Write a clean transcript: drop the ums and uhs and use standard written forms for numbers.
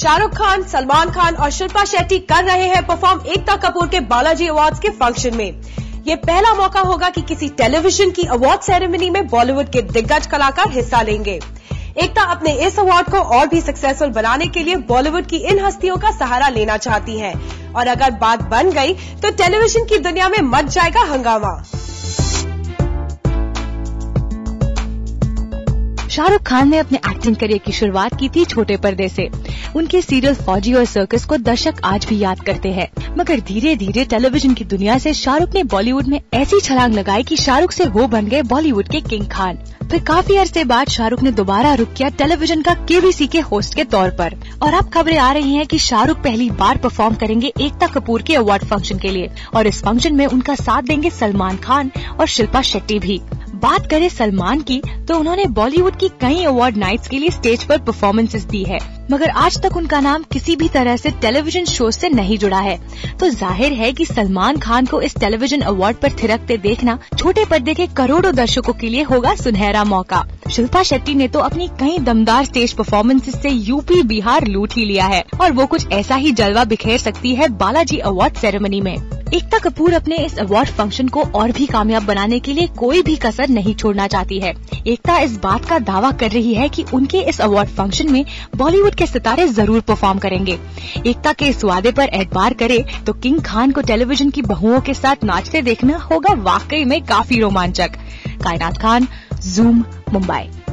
शाहरुख खान, सलमान खान और शिल्पा शेट्टी कर रहे हैं परफॉर्म एकता कपूर के बालाजी अवार्ड्स के फंक्शन में। ये पहला मौका होगा कि किसी टेलीविजन की अवार्ड सेरेमनी में बॉलीवुड के दिग्गज कलाकार हिस्सा लेंगे। एकता अपने इस अवार्ड को और भी सक्सेसफुल बनाने के लिए बॉलीवुड की इन हस्तियों का सहारा लेना चाहती हैं और अगर बात बन गई तो टेलीविजन की दुनिया में मच जाएगा हंगामा। शाहरुख खान ने अपने एक्टिंग करियर की शुरुआत की थी छोटे पर्दे से। उनके सीरियल फौजी और सर्कस को दर्शक आज भी याद करते हैं, मगर धीरे धीरे टेलीविजन की दुनिया से शाहरुख ने बॉलीवुड में ऐसी छलांग लगाई कि शाहरुख से वो बन गए बॉलीवुड के किंग खान। फिर काफी अरसे बाद शाहरुख ने दोबारा रुख किया टेलीविजन का केबीसी के होस्ट के तौर पर और अब खबरें आ रही हैं कि शाहरुख पहली बार परफॉर्म करेंगे एकता कपूर के अवार्ड फंक्शन के लिए और इस फंक्शन में उनका साथ देंगे सलमान खान और शिल्पा शेट्टी भी। बात करें सलमान की तो उन्होंने बॉलीवुड की कई अवार्ड नाइट्स के लिए स्टेज पर परफॉर्मेंसेस दी है, मगर आज तक उनका नाम किसी भी तरह से टेलीविजन शो से नहीं जुड़ा है। तो जाहिर है कि सलमान खान को इस टेलीविजन अवार्ड पर थिरकते देखना छोटे पर्दे के करोड़ों दर्शकों के लिए होगा सुनहरा मौका। शिल्पा शेट्टी ने तो अपनी कई दमदार स्टेज परफॉर्मेंसेस से यूपी बिहार लूट ही लिया है और वो कुछ ऐसा ही जलवा बिखेर सकती है बालाजी अवार्ड सेरेमनी में। एकता कपूर अपने इस अवार्ड फंक्शन को और भी कामयाब बनाने के लिए कोई भी कसर नहीं छोड़ना चाहती है। एकता इस बात का दावा कर रही है कि उनके इस अवार्ड फंक्शन में बॉलीवुड के सितारे जरूर परफॉर्म करेंगे। एकता के इस वादे पर एतबार करे तो किंग खान को टेलीविजन की बहुओं के साथ नाचते देखना होगा वाकई में काफी रोमांचक। कायनात खान, ज़ूम, मुंबई।